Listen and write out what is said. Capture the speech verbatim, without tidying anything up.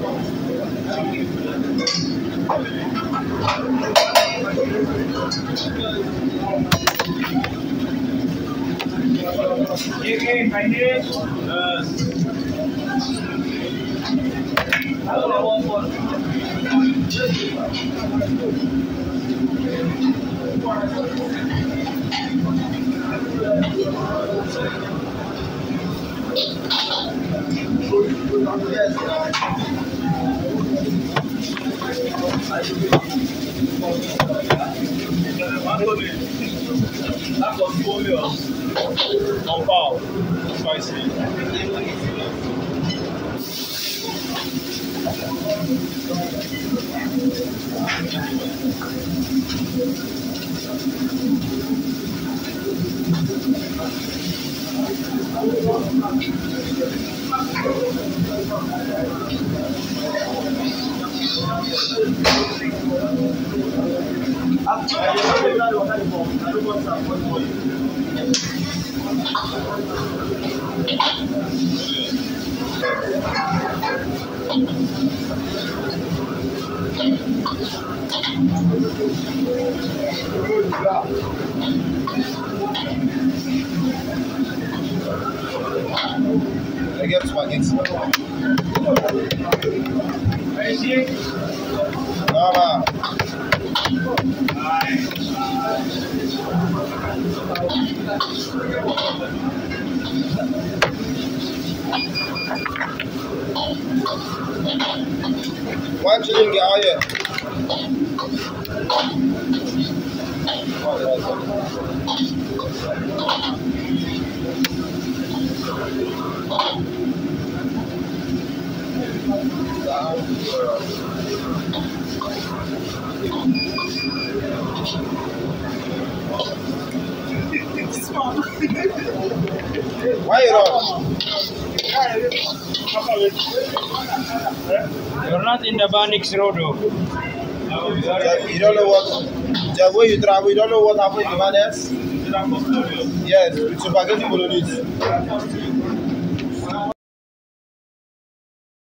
Okay, my name. That was polio. On power. Spicy. I get spaghetti. Mama. Why don't you get out here? Why you rush? You're not in the Banix Road, though. You don't know what the way you travel, you don't know what happened in Vanes? Yes, it's spaghetti bolognese.